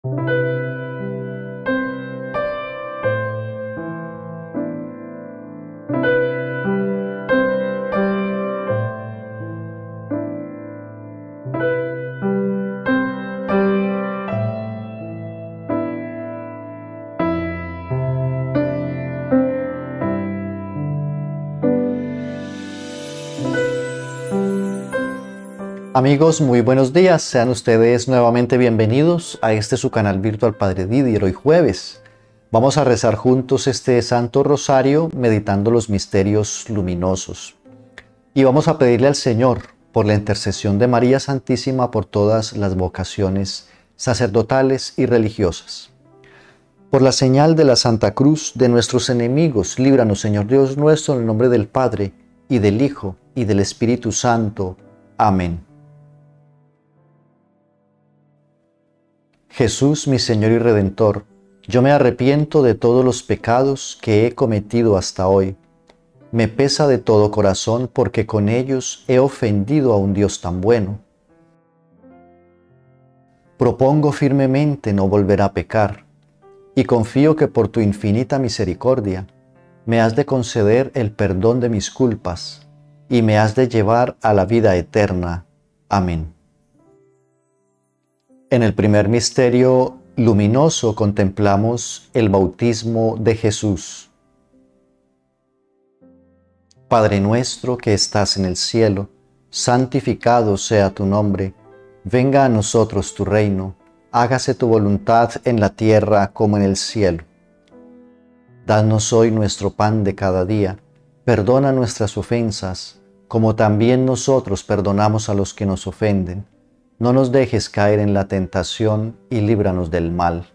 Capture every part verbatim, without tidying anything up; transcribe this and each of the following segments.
Amigos, muy buenos días. Sean ustedes nuevamente bienvenidos a este su canal virtual Padre Didier. Hoy jueves vamos a rezar juntos este Santo Rosario meditando los misterios luminosos. Y vamos a pedirle al Señor, por la intercesión de María Santísima, por todas las vocaciones sacerdotales y religiosas. Por la señal de la Santa Cruz de nuestros enemigos, líbranos, Señor Dios nuestro, en el nombre del Padre, y del Hijo, y del Espíritu Santo. Amén. Jesús, mi Señor y Redentor, yo me arrepiento de todos los pecados que he cometido hasta hoy. Me pesa de todo corazón porque con ellos he ofendido a un Dios tan bueno. Propongo firmemente no volver a pecar y confío que por tu infinita misericordia me has de conceder el perdón de mis culpas y me has de llevar a la vida eterna. Amén. En el primer misterio luminoso contemplamos el bautismo de Jesús. Padre nuestro que estás en el cielo, santificado sea tu nombre. Venga a nosotros tu reino, hágase tu voluntad en la tierra como en el cielo. Danos hoy nuestro pan de cada día, perdona nuestras ofensas, como también nosotros perdonamos a los que nos ofenden. No nos dejes caer en la tentación y líbranos del mal.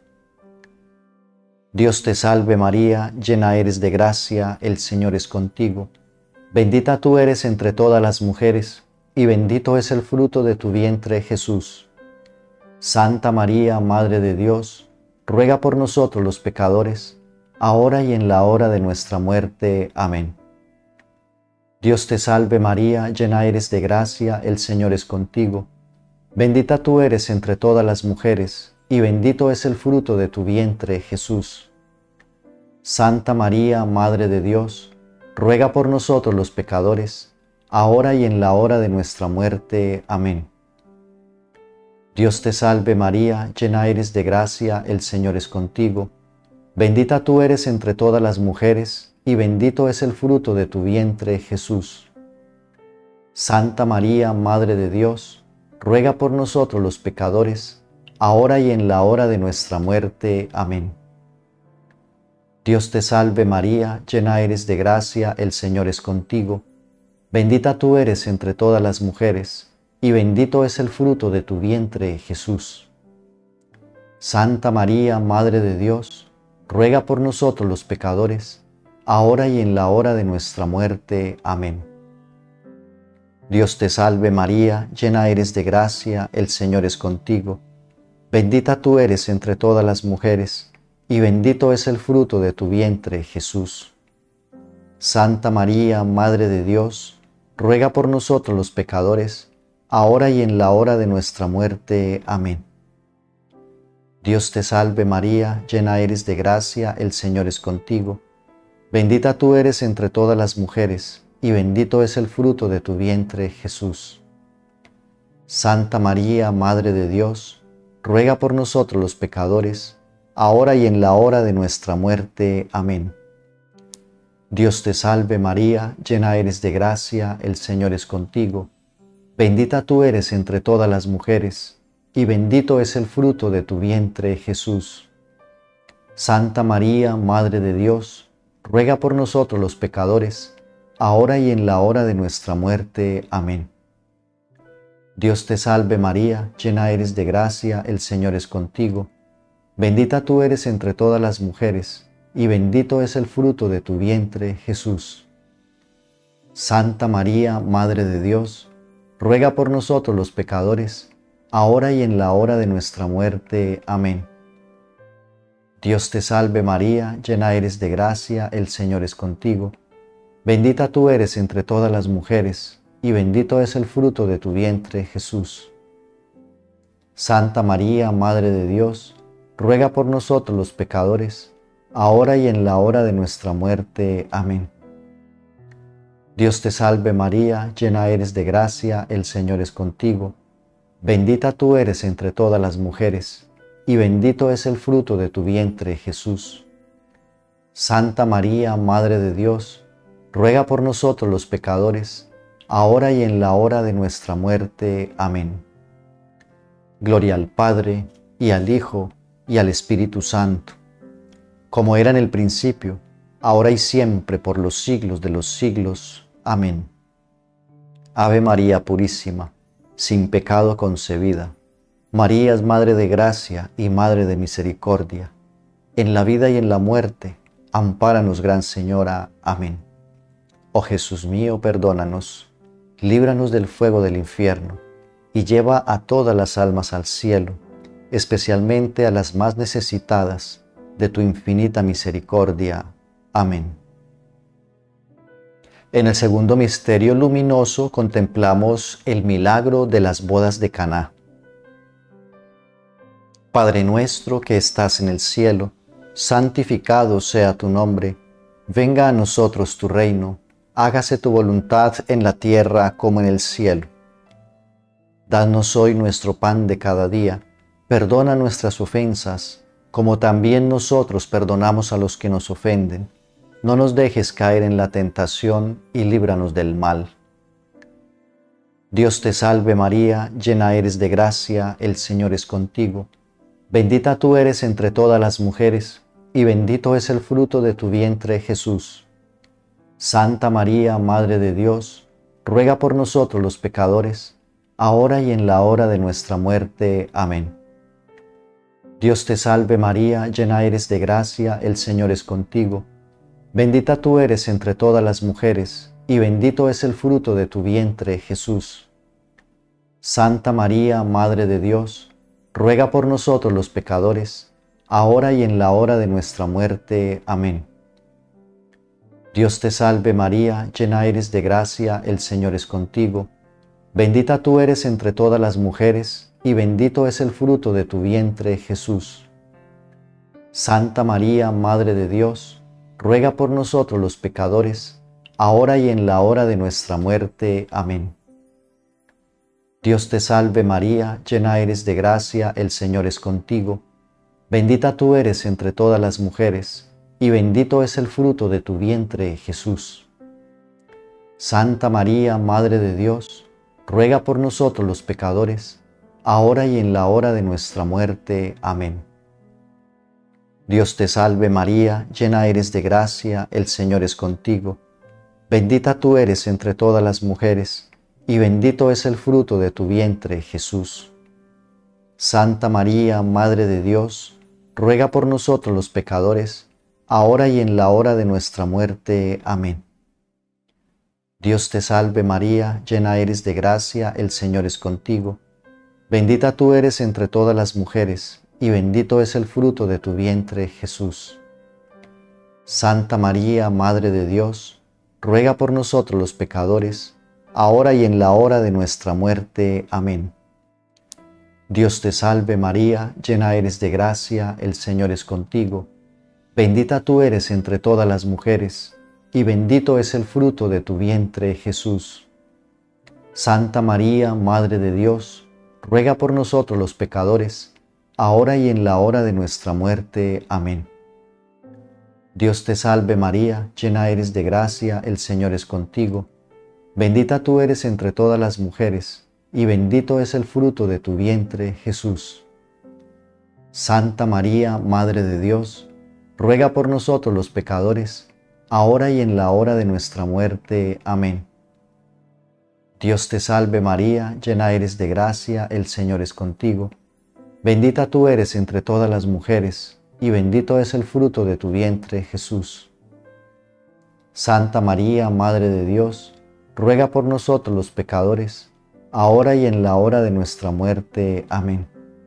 Dios te salve María, llena eres de gracia, el Señor es contigo. Bendita tú eres entre todas las mujeres, y bendito es el fruto de tu vientre, Jesús. Santa María, Madre de Dios, ruega por nosotros los pecadores, ahora y en la hora de nuestra muerte. Amén. Dios te salve María, llena eres de gracia, el Señor es contigo. Bendita tú eres entre todas las mujeres, y bendito es el fruto de tu vientre, Jesús. Santa María, Madre de Dios, ruega por nosotros los pecadores, ahora y en la hora de nuestra muerte. Amén. Dios te salve María, llena eres de gracia, el Señor es contigo. Bendita tú eres entre todas las mujeres, y bendito es el fruto de tu vientre, Jesús. Santa María, Madre de Dios, ruega por nosotros los pecadores, ahora y en la hora de nuestra muerte. Amén. Dios te salve María, llena eres de gracia, el Señor es contigo. Bendita tú eres entre todas las mujeres, y bendito es el fruto de tu vientre, Jesús. Santa María, Madre de Dios, ruega por nosotros los pecadores, ahora y en la hora de nuestra muerte. Amén. Dios te salve María, llena eres de gracia, el Señor es contigo. Bendita tú eres entre todas las mujeres, y bendito es el fruto de tu vientre, Jesús. Santa María, Madre de Dios, ruega por nosotros los pecadores, ahora y en la hora de nuestra muerte. Amén. Dios te salve María, llena eres de gracia, el Señor es contigo. Bendita tú eres entre todas las mujeres, y bendito es el fruto de tu vientre, Jesús. Santa María, Madre de Dios, ruega por nosotros los pecadores, ahora y en la hora de nuestra muerte. Amén. Dios te salve María, llena eres de gracia, el Señor es contigo. Bendita tú eres entre todas las mujeres, y bendito es el fruto de tu vientre, Jesús. Santa María, Madre de Dios, ruega por nosotros los pecadores, ahora y en la hora de nuestra muerte. Amén. Dios te salve María, llena eres de gracia, el Señor es contigo. Bendita tú eres entre todas las mujeres, y bendito es el fruto de tu vientre, Jesús. Santa María, Madre de Dios, ruega por nosotros los pecadores, ahora y en la hora de nuestra muerte. Amén. Dios te salve María, llena eres de gracia, el Señor es contigo. Bendita tú eres entre todas las mujeres, y bendito es el fruto de tu vientre, Jesús. Santa María, Madre de Dios, ruega por nosotros los pecadores, ahora y en la hora de nuestra muerte. Amén. Dios te salve María, llena eres de gracia, el Señor es contigo. Bendita tú eres entre todas las mujeres, y bendito es el fruto de tu vientre, Jesús. Santa María, Madre de Dios, ruega por nosotros los pecadores, ahora y en la hora de nuestra muerte. Amén. Gloria al Padre, y al Hijo, y al Espíritu Santo, como era en el principio, ahora y siempre, por los siglos de los siglos. Amén. Ave María Purísima, sin pecado concebida, María es Madre de Gracia y Madre de Misericordia. En la vida y en la muerte, ampáranos, Gran Señora. Amén. Oh Jesús mío, perdónanos, líbranos del fuego del infierno, y lleva a todas las almas al cielo, especialmente a las más necesitadas de tu infinita misericordia. Amén. En el segundo misterio luminoso contemplamos el milagro de las bodas de Caná. Padre nuestro que estás en el cielo, santificado sea tu nombre. Venga a nosotros tu reino, hágase tu voluntad en la tierra como en el cielo. Danos hoy nuestro pan de cada día, perdona nuestras ofensas, como también nosotros perdonamos a los que nos ofenden. No nos dejes caer en la tentación y líbranos del mal. Dios te salve María, llena eres de gracia, el Señor es contigo. Bendita tú eres entre todas las mujeres, y bendito es el fruto de tu vientre, Jesús. Santa María, Madre de Dios, ruega por nosotros los pecadores, ahora y en la hora de nuestra muerte. Amén. Dios te salve María, llena eres de gracia, el Señor es contigo. Bendita tú eres entre todas las mujeres, y bendito es el fruto de tu vientre, Jesús. Santa María, Madre de Dios, ruega por nosotros los pecadores, ahora y en la hora de nuestra muerte. Amén. Dios te salve María, llena eres de gracia, el Señor es contigo. Bendita tú eres entre todas las mujeres, y bendito es el fruto de tu vientre, Jesús. Santa María, Madre de Dios, ruega por nosotros los pecadores, ahora y en la hora de nuestra muerte. Amén. Dios te salve María, llena eres de gracia, el Señor es contigo. Bendita tú eres entre todas las mujeres, y bendito es el fruto de tu vientre, Jesús. Santa María, Madre de Dios, ruega por nosotros los pecadores, ahora y en la hora de nuestra muerte. Amén. Dios te salve María, llena eres de gracia, el Señor es contigo. Bendita tú eres entre todas las mujeres, y bendito es el fruto de tu vientre, Jesús. Santa María, Madre de Dios, ruega por nosotros los pecadores, ahora y en la hora de nuestra muerte. Amén. Dios te salve María, llena eres de gracia, el Señor es contigo. Bendita tú eres entre todas las mujeres, y bendito es el fruto de tu vientre, Jesús. Santa María, Madre de Dios, ruega por nosotros los pecadores, ahora y en la hora de nuestra muerte. Amén. Dios te salve María, llena eres de gracia, el Señor es contigo. Bendita tú eres entre todas las mujeres, y bendito es el fruto de tu vientre, Jesús. Santa María, Madre de Dios, ruega por nosotros los pecadores, ahora y en la hora de nuestra muerte. Amén. Dios te salve María, llena eres de gracia, el Señor es contigo. Bendita tú eres entre todas las mujeres, y bendito es el fruto de tu vientre, Jesús. Santa María, Madre de Dios, ruega por nosotros los pecadores, ahora y en la hora de nuestra muerte. Amén. Dios te salve María, llena eres de gracia, el Señor es contigo. Bendita tú eres entre todas las mujeres, y bendito es el fruto de tu vientre, Jesús. Santa María, Madre de Dios, ruega por nosotros los pecadores, ahora y en la hora de nuestra muerte. Amén.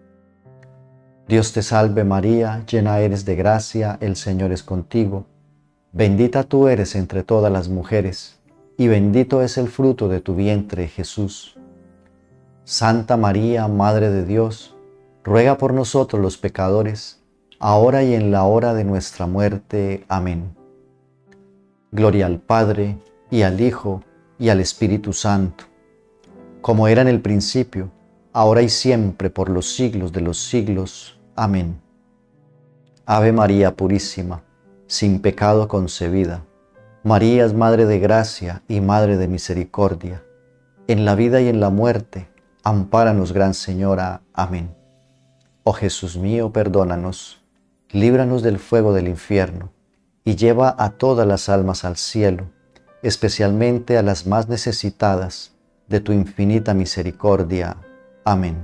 Dios te salve María, llena eres de gracia, el Señor es contigo. Bendita tú eres entre todas las mujeres, y bendito es el fruto de tu vientre, Jesús. Santa María, Madre de Dios, ruega por nosotros los pecadores, ahora y en la hora de nuestra muerte. Amén. Gloria al Padre, y al Hijo, y al Espíritu Santo, como era en el principio, ahora y siempre, por los siglos de los siglos. Amén. Ave María Purísima, sin pecado concebida, María es Madre de Gracia y Madre de Misericordia. En la vida y en la muerte, ampáranos, Gran Señora. Amén. Oh Jesús mío, perdónanos, líbranos del fuego del infierno, y lleva a todas las almas al cielo, especialmente a las más necesitadas de tu infinita misericordia. Amén.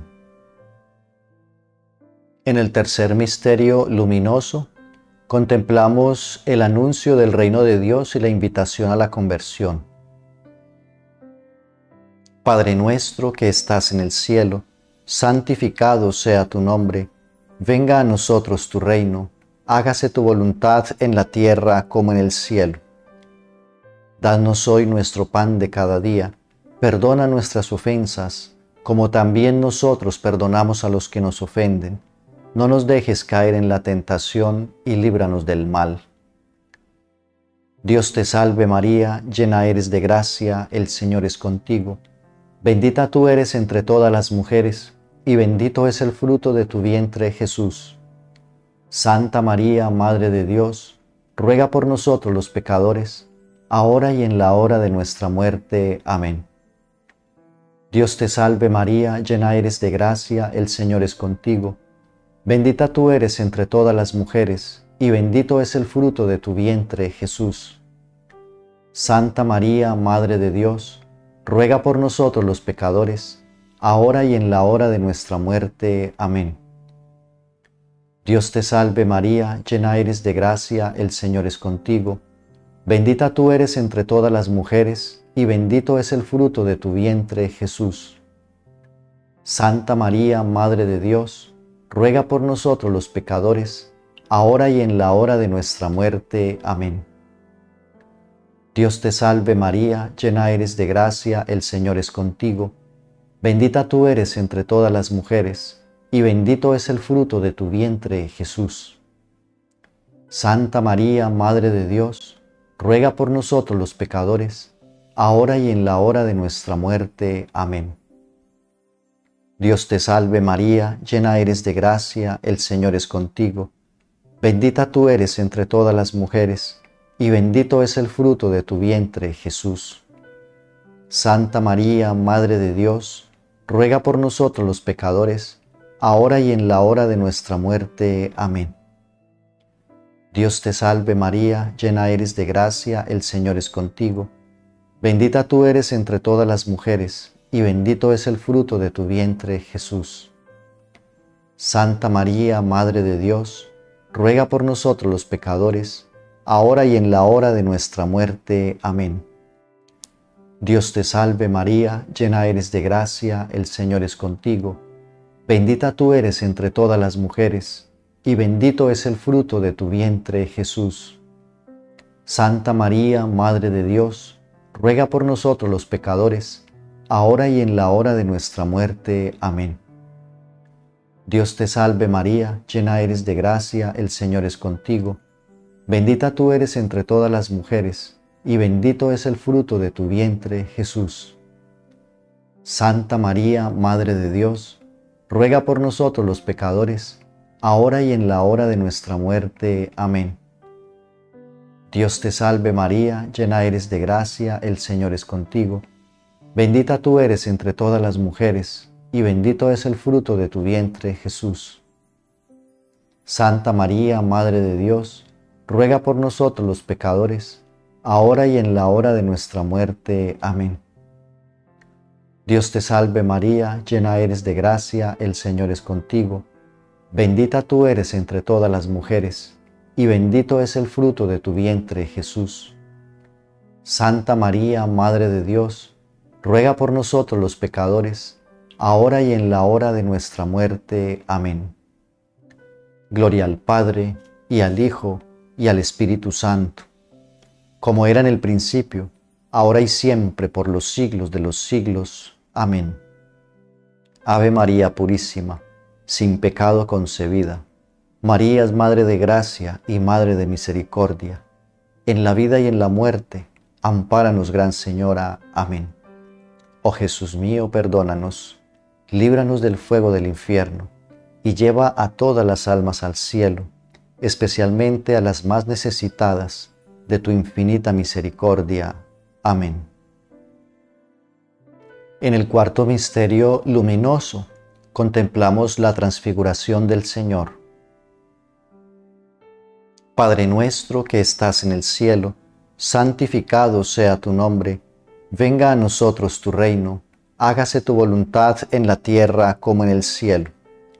En el tercer misterio luminoso, contemplamos el anuncio del reino de Dios y la invitación a la conversión. Padre nuestro que estás en el cielo, santificado sea tu nombre. Venga a nosotros tu reino, hágase tu voluntad en la tierra como en el cielo. Danos hoy nuestro pan de cada día, perdona nuestras ofensas, como también nosotros perdonamos a los que nos ofenden. No nos dejes caer en la tentación y líbranos del mal. Dios te salve María, llena eres de gracia, el Señor es contigo. Bendita tú eres entre todas las mujeres, y bendito es el fruto de tu vientre, Jesús. Santa María, Madre de Dios, ruega por nosotros los pecadores, ahora y en la hora de nuestra muerte. Amén. Dios te salve María, llena eres de gracia, el Señor es contigo. Bendita tú eres entre todas las mujeres, y bendito es el fruto de tu vientre, Jesús. Santa María, Madre de Dios, ruega por nosotros los pecadores, ahora y en la hora de nuestra muerte. Amén. Dios te salve María, llena eres de gracia, el Señor es contigo. Bendita tú eres entre todas las mujeres, y bendito es el fruto de tu vientre, Jesús. Santa María, Madre de Dios, ruega por nosotros los pecadores, ahora y en la hora de nuestra muerte. Amén. Dios te salve María, llena eres de gracia, el Señor es contigo. Bendita tú eres entre todas las mujeres, y bendito es el fruto de tu vientre, Jesús. Santa María, Madre de Dios, ruega por nosotros los pecadores, ahora y en la hora de nuestra muerte. Amén. Dios te salve María, llena eres de gracia, el Señor es contigo. Bendita tú eres entre todas las mujeres, y bendito es el fruto de tu vientre, Jesús. Santa María, Madre de Dios, ruega por nosotros los pecadores, ahora y en la hora de nuestra muerte. Amén. Dios te salve María, llena eres de gracia, el Señor es contigo. Bendita tú eres entre todas las mujeres, y bendito es el fruto de tu vientre, Jesús. Santa María, Madre de Dios, ruega por nosotros los pecadores, ahora y en la hora de nuestra muerte. Amén. Dios te salve María, llena eres de gracia, el Señor es contigo. Bendita tú eres entre todas las mujeres, y bendito es el fruto de tu vientre, Jesús. Santa María, Madre de Dios, ruega por nosotros los pecadores, ahora y en la hora de nuestra muerte. Amén. Dios te salve María, llena eres de gracia, el Señor es contigo. Bendita tú eres entre todas las mujeres, y bendito es el fruto de tu vientre, Jesús. Santa María, Madre de Dios, ruega por nosotros los pecadores, ahora y en la hora de nuestra muerte. Amén. Dios te salve María, llena eres de gracia, el Señor es contigo. Bendita tú eres entre todas las mujeres, y bendito es el fruto de tu vientre, Jesús. Santa María, Madre de Dios, ruega por nosotros los pecadores, ahora y en la hora de nuestra muerte. Amén. Dios te salve María, llena eres de gracia, el Señor es contigo. Bendita tú eres entre todas las mujeres, y bendito es el fruto de tu vientre, Jesús. Santa María, Madre de Dios, ruega por nosotros los pecadores, ahora y en la hora de nuestra muerte. Amén. Gloria al Padre, y al Hijo, y al Espíritu Santo, como era en el principio, ahora y siempre, por los siglos de los siglos. Amén. Ave María Purísima, sin pecado concebida, María es Madre de Gracia y Madre de Misericordia. En la vida y en la muerte, ampáranos, Gran Señora. Amén. Oh Jesús mío, perdónanos, líbranos del fuego del infierno, y lleva a todas las almas al cielo, especialmente a las más necesitadas de tu infinita misericordia. Amén. En el cuarto misterio luminoso, contemplamos la transfiguración del Señor. Padre nuestro que estás en el cielo, santificado sea tu nombre. Venga a nosotros tu reino, hágase tu voluntad en la tierra como en el cielo.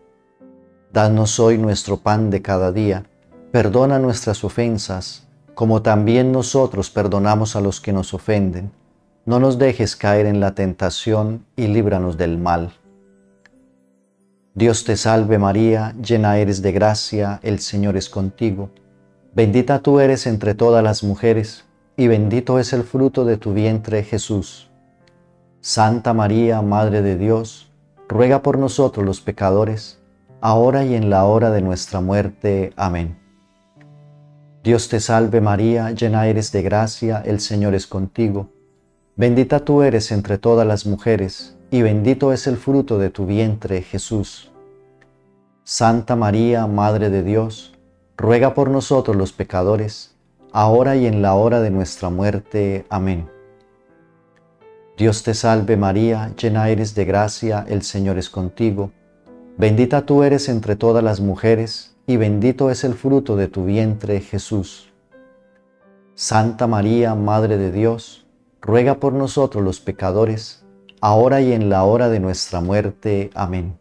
Danos hoy nuestro pan de cada día, perdona nuestras ofensas, como también nosotros perdonamos a los que nos ofenden. No nos dejes caer en la tentación y líbranos del mal. Dios te salve María, llena eres de gracia, el Señor es contigo. Bendita tú eres entre todas las mujeres, y bendito es el fruto de tu vientre, Jesús. Santa María, Madre de Dios, ruega por nosotros los pecadores, ahora y en la hora de nuestra muerte. Amén. Dios te salve María, llena eres de gracia, el Señor es contigo. Bendita tú eres entre todas las mujeres, y bendito es el fruto de tu vientre, Jesús. Santa María, Madre de Dios, ruega por nosotros los pecadores, ahora y en la hora de nuestra muerte. Amén. Dios te salve María, llena eres de gracia, el Señor es contigo. Bendita tú eres entre todas las mujeres, y bendito es el fruto de tu vientre, Jesús. Santa María, Madre de Dios, ruega por nosotros los pecadores, ahora y en la hora de nuestra muerte. Amén.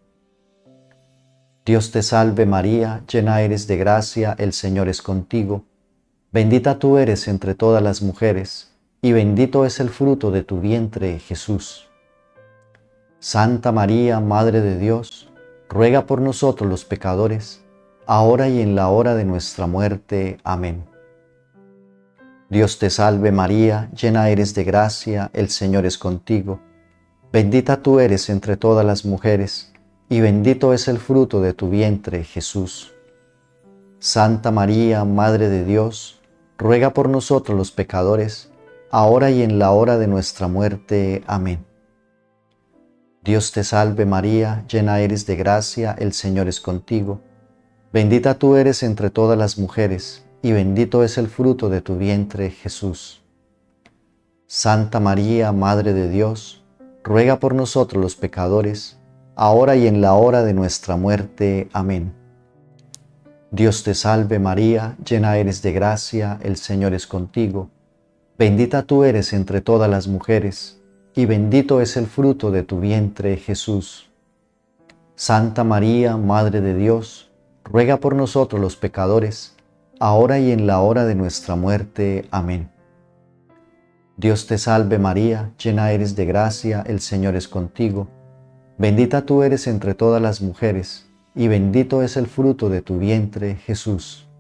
Dios te salve María, llena eres de gracia, el Señor es contigo. Bendita tú eres entre todas las mujeres, y bendito es el fruto de tu vientre, Jesús. Santa María, Madre de Dios, ruega por nosotros los pecadores, ahora y en la hora de nuestra muerte. Amén. Dios te salve María, llena eres de gracia, el Señor es contigo. Bendita tú eres entre todas las mujeres, y bendito es el fruto de tu vientre, Jesús. Santa María, Madre de Dios, ruega por nosotros los pecadores, ahora y en la hora de nuestra muerte. Amén. Dios te salve María, llena eres de gracia, el Señor es contigo. Bendita tú eres entre todas las mujeres, y bendito es el fruto de tu vientre, Jesús. Santa María, Madre de Dios, ruega por nosotros los pecadores, ahora y en la hora de nuestra muerte. Amén. Dios te salve María, llena eres de gracia, el Señor es contigo. Bendita tú eres entre todas las mujeres, y bendito es el fruto de tu vientre, Jesús. Santa María, Madre de Dios, ruega por nosotros los pecadores, ahora y en la hora de nuestra muerte. Amén. Dios te salve María, llena eres de gracia, el Señor es contigo. Bendita tú eres entre todas las mujeres, y bendito es el fruto de tu vientre, Jesús.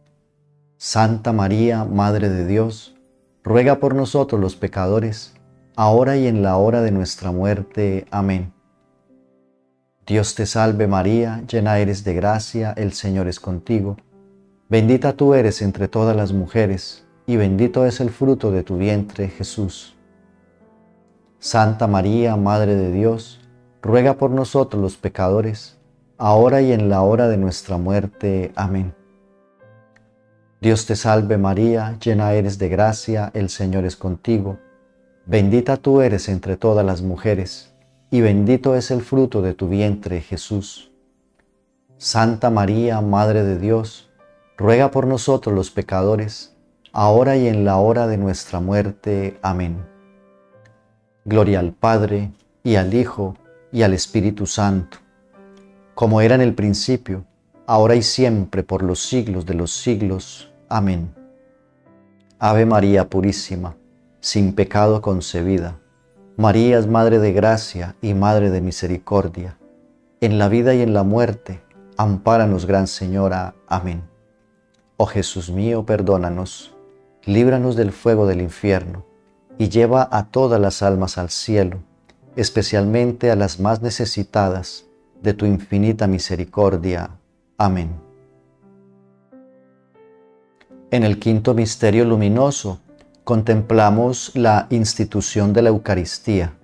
Santa María, Madre de Dios, ruega por nosotros los pecadores, ahora y en la hora de nuestra muerte. Amén. Dios te salve María, llena eres de gracia, el Señor es contigo. Bendita tú eres entre todas las mujeres, y bendito es el fruto de tu vientre, Jesús. Santa María, Madre de Dios, ruega por nosotros los pecadores, ahora y en la hora de nuestra muerte. Amén. Dios te salve María, llena eres de gracia, el Señor es contigo. Bendita tú eres entre todas las mujeres, y bendito es el fruto de tu vientre, Jesús. Santa María, Madre de Dios, ruega por nosotros los pecadores, ahora y en la hora de nuestra muerte. Amén. Gloria al Padre, y al Hijo, y al Espíritu Santo, como era en el principio, ahora y siempre, por los siglos de los siglos. Amén. Ave María Purísima, sin pecado concebida, María es Madre de Gracia y Madre de Misericordia. En la vida y en la muerte, ampáranos, Gran Señora. Amén. Oh Jesús mío, perdónanos, líbranos del fuego del infierno, y lleva a todas las almas al cielo, especialmente a las más necesitadas de tu infinita misericordia. Amén. En el quinto misterio luminoso contemplamos la institución de la Eucaristía.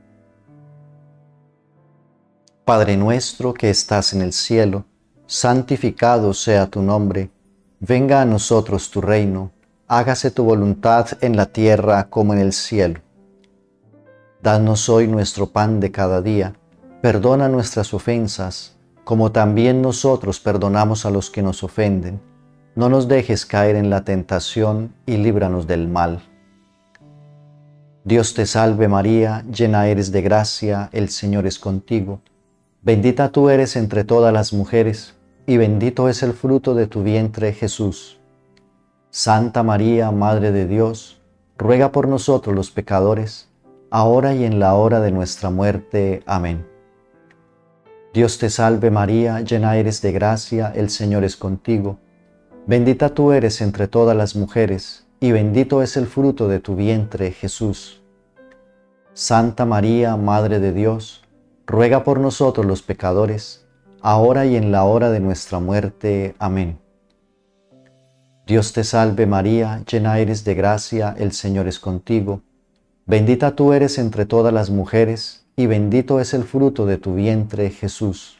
Padre nuestro que estás en el cielo, santificado sea tu nombre. Venga a nosotros tu reino, hágase tu voluntad en la tierra como en el cielo. Danos hoy nuestro pan de cada día, perdona nuestras ofensas, como también nosotros perdonamos a los que nos ofenden. No nos dejes caer en la tentación y líbranos del mal. Dios te salve María, llena eres de gracia, el Señor es contigo. Bendita tú eres entre todas las mujeres, y bendito es el fruto de tu vientre, Jesús. Santa María, Madre de Dios, ruega por nosotros los pecadores, ahora y en la hora de nuestra muerte. Amén. Dios te salve María, llena eres de gracia, el Señor es contigo. Bendita tú eres entre todas las mujeres, y bendito es el fruto de tu vientre, Jesús. Santa María, Madre de Dios, ruega por nosotros los pecadores, ahora y en la hora de nuestra muerte. Amén. Dios te salve María, llena eres de gracia, el Señor es contigo. Bendita tú eres entre todas las mujeres, y bendito es el fruto de tu vientre, Jesús.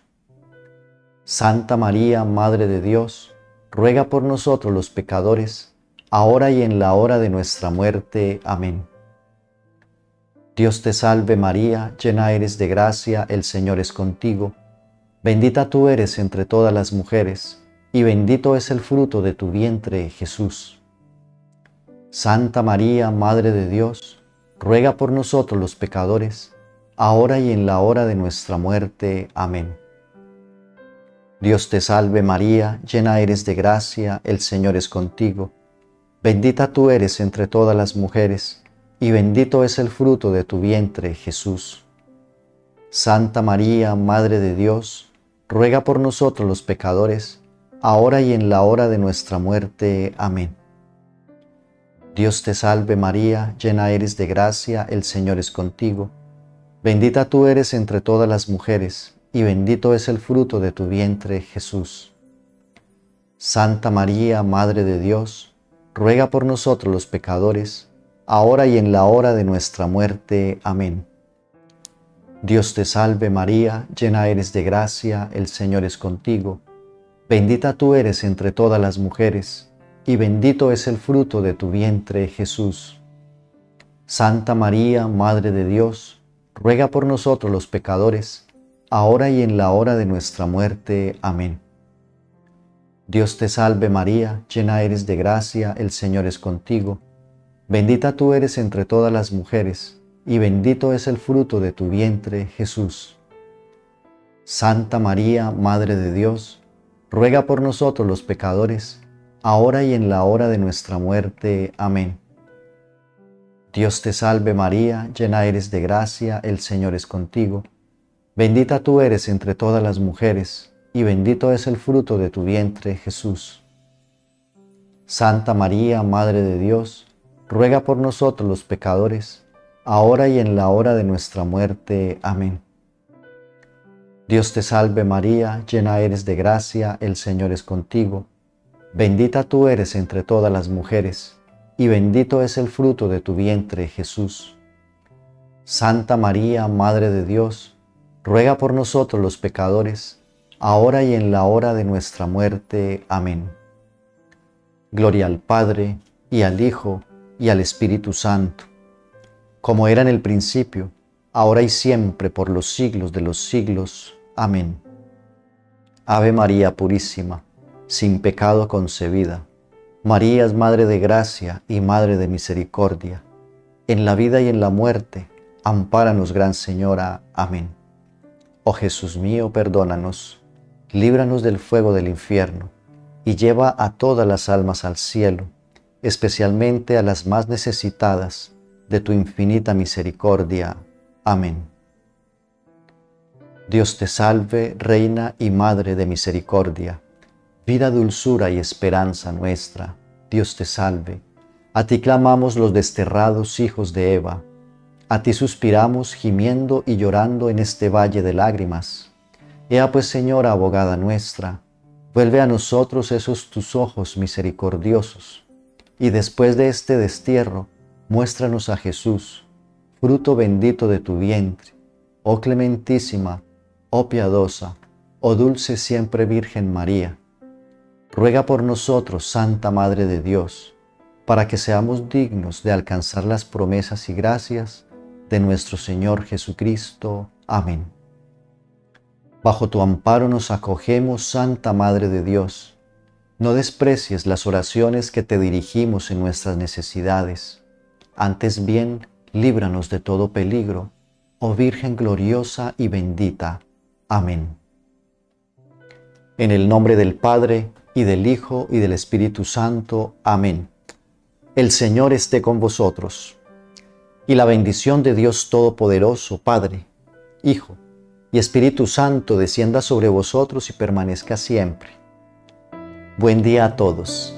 Santa María, Madre de Dios, ruega por nosotros los pecadores, ahora y en la hora de nuestra muerte. Amén. Dios te salve María, llena eres de gracia, el Señor es contigo. Bendita tú eres entre todas las mujeres, y bendito es el fruto de tu vientre, Jesús. Santa María, Madre de Dios, ruega por nosotros los pecadores, ahora y en la hora de nuestra muerte. Amén. Dios te salve María, llena eres de gracia, el Señor es contigo. Bendita tú eres entre todas las mujeres, y bendito es el fruto de tu vientre, Jesús. Santa María, Madre de Dios, ruega por nosotros los pecadores, ahora y en la hora de nuestra muerte. Amén. Dios te salve María, llena eres de gracia, el Señor es contigo. Bendita tú eres entre todas las mujeres, y bendito es el fruto de tu vientre, Jesús. Santa María, Madre de Dios, ruega por nosotros los pecadores, ahora y en la hora de nuestra muerte. Amén. Dios te salve María, llena eres de gracia, el Señor es contigo. Bendita tú eres entre todas las mujeres, y bendito es el fruto de tu vientre, Jesús. Santa María, Madre de Dios, ruega por nosotros los pecadores, ahora y en la hora de nuestra muerte. Amén. Dios te salve María, llena eres de gracia, el Señor es contigo. Bendita tú eres entre todas las mujeres, y bendito es el fruto de tu vientre, Jesús. Santa María, Madre de Dios, ruega por nosotros los pecadores, ahora y en la hora de nuestra muerte. Amén. Dios te salve María, llena eres de gracia, el Señor es contigo. Bendita tú eres entre todas las mujeres, y bendito es el fruto de tu vientre, Jesús. Santa María, Madre de Dios, ruega por nosotros los pecadores, ahora y en la hora de nuestra muerte. Amén. Dios te salve María, llena eres de gracia, el Señor es contigo. Bendita tú eres entre todas las mujeres, y bendito es el fruto de tu vientre, Jesús. Santa María, Madre de Dios, ruega por nosotros los pecadores, ahora y en la hora de nuestra muerte. Amén. Gloria al Padre, y al Hijo, y al Espíritu Santo, como era en el principio, ahora y siempre, por los siglos de los siglos. Amén. Ave María Purísima, sin pecado concebida, María es Madre de gracia y Madre de misericordia. En la vida y en la muerte, ampáranos, Gran Señora. Amén. Oh Jesús mío, perdónanos, líbranos del fuego del infierno, y lleva a todas las almas al cielo, especialmente a las más necesitadas de tu infinita misericordia. Amén. Dios te salve, Reina y Madre de misericordia, vida, dulzura y esperanza nuestra. Dios te salve. A ti clamamos los desterrados hijos de Eva. A ti suspiramos gimiendo y llorando en este valle de lágrimas. Ea pues, Señora, abogada nuestra, Vuelve a nosotros esos tus ojos misericordiosos, y después de este destierro, muéstranos a Jesús, fruto bendito de tu vientre, oh clementísima, oh piadosa, oh dulce siempre Virgen María. Ruega por nosotros, Santa Madre de Dios, para que seamos dignos de alcanzar las promesas y gracias de nuestro Señor Jesucristo. Amén. Bajo tu amparo nos acogemos, Santa Madre de Dios. No desprecies las oraciones que te dirigimos en nuestras necesidades. Antes bien, líbranos de todo peligro, oh Virgen gloriosa y bendita. Amén. En el nombre del Padre, y del Hijo, y del Espíritu Santo. Amén. El Señor esté con vosotros, y la bendición de Dios Todopoderoso, Padre, Hijo y Espíritu Santo descienda sobre vosotros y permanezca siempre. Buen día a todos.